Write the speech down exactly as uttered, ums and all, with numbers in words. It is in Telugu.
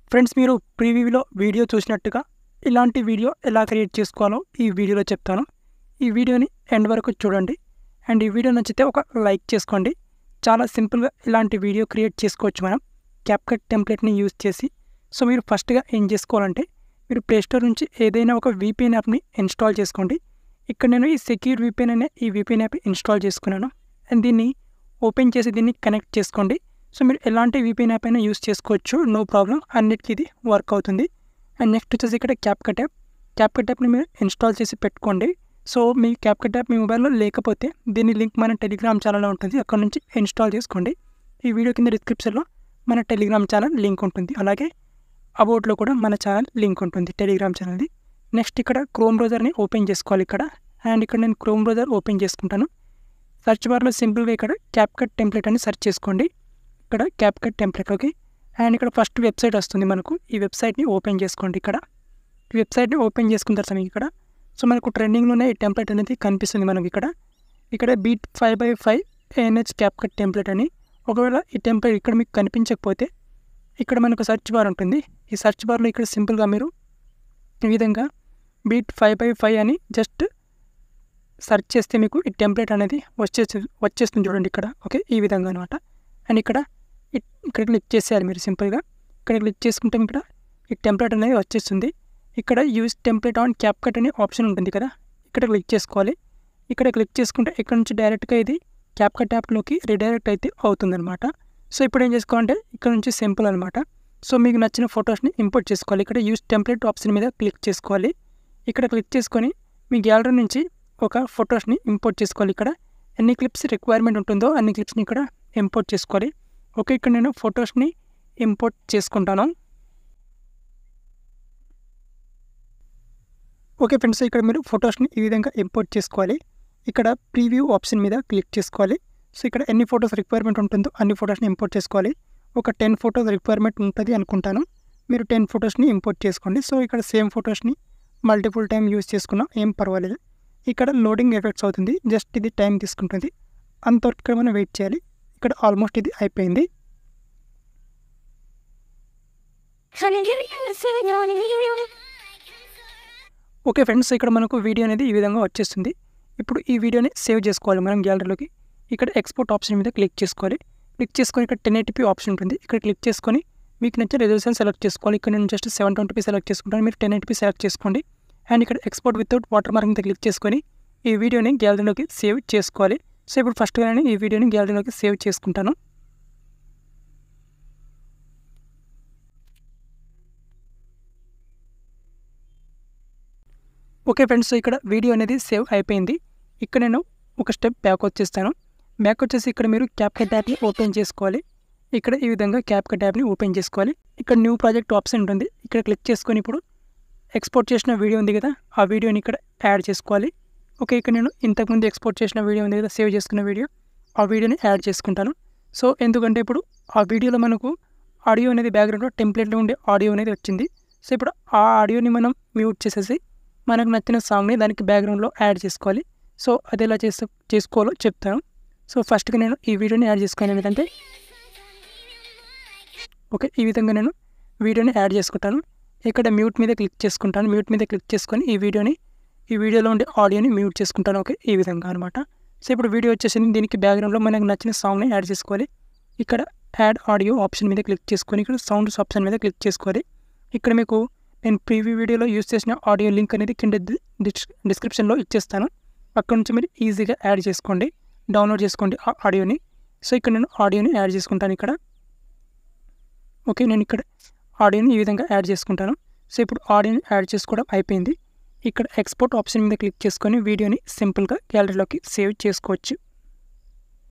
ఫ్రెండ్స్, మీరు ప్రీవ్యూలో వీడియో చూసినట్టుగా ఇలాంటి వీడియో ఎలా క్రియేట్ చేసుకోవాలో ఈ వీడియోలో చెప్తాను. ఈ వీడియోని ఎండ్ వరకు చూడండి. అండ్ ఈ వీడియో నచ్చితే ఒక లైక్ చేసుకోండి. చాలా సింపుల్గా ఇలాంటి వీడియో క్రియేట్ చేసుకోవచ్చు మనం క్యాప్కట్ టెంప్లెట్ని యూజ్ చేసి. సో మీరు ఫస్ట్గా ఏం చేసుకోవాలంటే, మీరు ప్లేస్టోర్ నుంచి ఏదైనా ఒక వీపీఎన్ యాప్ని ఇన్స్టాల్ చేసుకోండి. ఇక్కడ నేను ఈ సెక్యూర్ వీపీఎన్ అనే ఈ వీపీఎన్ యాప్ ఇన్స్టాల్ చేసుకున్నాను. అండ్ దీన్ని ఓపెన్ చేసి దీన్ని కనెక్ట్ చేసుకోండి. సో మీరు ఎలాంటి వీపీఎన్ యాప్ అయినా యూజ్ చేసుకోవచ్చు, నో ప్రాబ్లం, అన్నిటికీ ఇది వర్క్ అవుతుంది. అండ్ నెక్స్ట్ వచ్చేసి ఇక్కడ క్యాప్కట్ యాప్ క్యాప్కట్ యాప్ని మీరు ఇన్స్టాల్ చేసి పెట్టుకోండి. సో మీ క్యాప్కట్ యాప్ మీ మొబైల్లో లేకపోతే దీని లింక్ మన టెలిగ్రామ్ ఛానల్లో ఉంటుంది, అక్కడ నుంచి ఇన్స్టాల్ చేసుకోండి. ఈ వీడియో కింద డిస్క్రిప్షన్లో మన టెలిగ్రామ్ ఛానల్ లింక్ ఉంటుంది, అలాగే అబౌట్లో కూడా మన ఛానల్ లింక్ ఉంటుంది టెలిగ్రామ్ ఛానల్ది. నెక్స్ట్ ఇక్కడ క్రోమ్ బ్రౌజర్ని ఓపెన్ చేసుకోవాలి ఇక్కడ. అండ్ ఇక్కడ నేను క్రోమ్ బ్రౌజర్ ఓపెన్ చేసుకుంటాను. సర్చ్ బార్లో సింపుల్గా ఇక్కడ క్యాప్కట్ టెంప్లెట్ అని సెర్చ్ చేసుకోండి. ఇక్కడ క్యాప్కట్ టెంప్లెట్, ఓకే. అండ్ ఇక్కడ ఫస్ట్ వెబ్సైట్ వస్తుంది మనకు. ఈ వెబ్సైట్ని ఓపెన్ చేసుకోండి. ఇక్కడ ఈ వెబ్సైట్ని ఓపెన్ చేసుకున్న తర్వాత మీకు ఇక్కడ సో మనకు ట్రెండింగ్లోనే ఈ టెంప్లెట్ అనేది కనిపిస్తుంది మనకి ఇక్కడ. ఇక్కడ beat five by five ANH CapCut template అని. ఒకవేళ ఈ టెంప్లెట్ ఇక్కడ మీకు కనిపించకపోతే ఇక్కడ మనకు సర్చ్ బార్ ఉంటుంది. ఈ సర్చ్ బార్లో ఇక్కడ సింపుల్గా మీరు ఈ విధంగా బీట్ ఫైవ్ బై ఫైవ్ అని జస్ట్ సెర్చ్ చేస్తే మీకు ఈ టెంప్లెట్ అనేది వచ్చేసి వచ్చేస్తుంది చూడండి ఇక్కడ, ఓకే. ఈ విధంగా అనమాట. అండ్ ఇక్కడ ఇక్కడ క్లిక్ చేసేయాలి మీరు సింపుల్గా. ఇక్కడ క్లిక్ చేసుకుంటే ఇక్కడ ఈ టెంప్లెట్ అనేది వచ్చేస్తుంది. ఇక్కడ యూజ్ టెంప్లెట్ ఆన్ క్యాప్కట్ అనే ఆప్షన్ ఉంటుంది కదా, ఇక్కడ క్లిక్ చేసుకోవాలి. ఇక్కడ క్లిక్ చేసుకుంటే ఇక్కడ నుంచి డైరెక్ట్గా ఇది క్యాప్కట్ యాప్లోకి రిడైరెక్ట్ అయితే అవుతుందన్నమాట. సో ఇప్పుడు ఏం చేసుకోవాలంటే ఇక్కడ నుంచి సింపుల్ అనమాట. సో మీకు నచ్చిన ఫొటోస్ని ఇంపోర్ట్ చేసుకోవాలి. ఇక్కడ యూజ్ టెంప్లెట్ ఆప్షన్ మీద క్లిక్ చేసుకోవాలి. ఇక్కడ క్లిక్ చేసుకొని మీ గ్యాలరీ నుంచి ఒక ఫొటోస్ని ఇంపోర్ట్ చేసుకోవాలి. ఇక్కడ ఎన్ని క్లిప్స్ రిక్వైర్మెంట్ ఉంటుందో అన్ని క్లిప్స్ని ఇక్కడ ఇంపోర్ట్ చేసుకోవాలి, ఓకే. ఇక్కడ నేను ఫొటోస్ని ఇంపోర్ట్ చేసుకుంటాను, ఓకే ఫ్రెండ్స్. ఇక్కడ మీరు ఫొటోస్ని ఈ విధంగా ఇంపోర్ట్ చేసుకోవాలి. ఇక్కడ ప్రీవ్యూ ఆప్షన్ మీద క్లిక్ చేసుకోవాలి. సో ఇక్కడ ఎన్ని ఫొటోస్ రిక్వైర్మెంట్ ఉంటుందో అన్ని ఫొటోస్ని ఇంపోర్ట్ చేసుకోవాలి. ఒక టెన్ ఫొటోస్ రిక్వైర్మెంట్ ఉంటుంది అనుకుంటాను, మీరు టెన్ ఫొటోస్ని ఇంపోర్ట్ చేసుకోండి. సో ఇక్కడ సేమ్ ఫొటోస్ని మల్టిపుల్ టైం యూజ్ చేసుకున్నా ఏం పర్వాలేదు. ఇక్కడ లోడింగ్ ఎఫెక్ట్స్ అవుతుంది, జస్ట్ ఇది టైం తీసుకుంటుంది, అంతవరకు ఇక్కడ మనం వెయిట్ చేయాలి. ఇక్కడ ఆల్మోస్ట్ ఇది అయిపోయింది. ఓకే ఫ్రెండ్స్, ఇక్కడ మనకు వీడియో అనేది ఈ విధంగా వచ్చేస్తుంది. ఇప్పుడు ఈ వీడియోని సేవ్ చేసుకోవాలి మనం గ్యాలరీలోకి. ఇక్కడ ఎక్స్పోర్ట్ ఆప్షన్ మీద క్లిక్ చేసుకోవాలి. క్లిక్ చేసుకొని ఇక్కడ టెన్ ఎయిటీ పీ ఆప్షన్ ఉంటుంది, ఇక్కడ క్లిక్ చేసుకొని మీకు నచ్చిన రెజల్యూషన్ సెలెక్ట్ చేసుకోవాలి. ఇక్కడ నేను just seven twenty P select చేసుకుంటాను, మీరు టెన్ ఎయిటీ పీ సెలెక్ట్ చేసుకోండి. అండ్ ఇక్కడ ఎక్స్పోర్ట్ వితౌట్ వాటర్ మార్క్ మీద క్లిక్ చేసుకొని ఈ వీడియోని గ్యాలరీలోకి సేవ్ చేసుకోవాలి. సో ఇప్పుడు ఫస్ట్గా నేను ఈ వీడియోని గ్యాలరీలోకి సేవ్ చేసుకుంటాను. ఓకే ఫ్రెండ్స్, ఇక్కడ వీడియో అనేది సేవ్ అయిపోయింది. ఇక్కడ నేను ఒక స్టెప్ బ్యాక్ వచ్చేస్తాను. బ్యాక్ వచ్చేసి ఇక్కడ మీరు క్యాప్కట్ యాప్ని ఓపెన్ చేసుకోవాలి. ఇక్కడ ఈ విధంగా క్యాప్కట్ యాప్ని ఓపెన్ చేసుకోవాలి. ఇక్కడ న్యూ ప్రాజెక్ట్ ఆప్షన్ ఉంటుంది, ఇక్కడ క్లిక్ చేసుకొని ఇప్పుడు ఎక్స్పోర్ట్ చేసిన వీడియో ఉంది కదా, ఆ వీడియోని ఇక్కడ యాడ్ చేసుకోవాలి. ఓకే, ఇక్కడ నేను ఇంతకుముందు ఎక్స్పోర్ట్ చేసిన వీడియో ఉంది కదా, సేవ్ చేసుకున్న వీడియో, ఆ వీడియోని యాడ్ చేసుకుంటాను. సో ఎందుకంటే ఇప్పుడు ఆ వీడియోలో మనకు ఆడియో అనేది బ్యాక్గ్రౌండ్లో టెంప్లెట్లో ఉండే ఆడియో అనేది వచ్చింది. సో ఇప్పుడు ఆ ఆడియోని మనం మ్యూట్ చేసేసి మనకు నచ్చిన సాంగ్ని దానికి బ్యాక్గ్రౌండ్లో యాడ్ చేసుకోవాలి. సో అది ఎలా చేసు చేసుకోవాలో చెప్తాను. సో ఫస్ట్గా నేను ఈ వీడియోని యాడ్ చేసుకోవాలి. ఎందుకంటే ఓకే, ఈ విధంగా నేను వీడియోని యాడ్ చేసుకుంటాను. ఇక్కడ మ్యూట్ మీద క్లిక్ చేసుకుంటాను. మ్యూట్ మీద క్లిక్ చేసుకొని ఈ వీడియోని ఈ వీడియోలో ఉండే ఆడియోని మ్యూట్ చేసుకుంటాను, ఓకే, ఈ విధంగా అనమాట. సో ఇప్పుడు వీడియో వచ్చేసింది, దీనికి బ్యాక్గ్రౌండ్లో మనకు నచ్చిన సాంగ్ని యాడ్ చేసుకోవాలి. ఇక్కడ యాడ్ ఆడియో ఆప్షన్ మీద క్లిక్ చేసుకొని ఇక్కడ సౌండ్స్ ఆప్షన్ మీద క్లిక్ చేసుకోవాలి. ఇక్కడ మీకు నేను ప్రీవ్యూ వీడియోలో యూజ్ చేసిన ఆడియో లింక్ అనేది కింద డిస్క్రిప్షన్లో ఇచ్చేస్తాను, అక్కడ నుంచి మీరు ఈజీగా యాడ్ చేసుకోండి, డౌన్లోడ్ చేసుకోండి ఆ ఆడియోని. సో ఇక్కడ నేను ఆడియోని యాడ్ చేసుకుంటాను ఇక్కడ, ఓకే. నేను ఇక్కడ ఆడియోని ఈ విధంగా యాడ్ చేసుకుంటాను. సో ఇప్పుడు ఆడియోని యాడ్ చేసుకోవడం అయిపోయింది. ఇక్కడ ఎక్స్పోర్ట్ ఆప్షన్ మీద క్లిక్ చేసుకొని వీడియోని సింపుల్గా గ్యాలరీలోకి సేవ్ చేసుకోవచ్చు.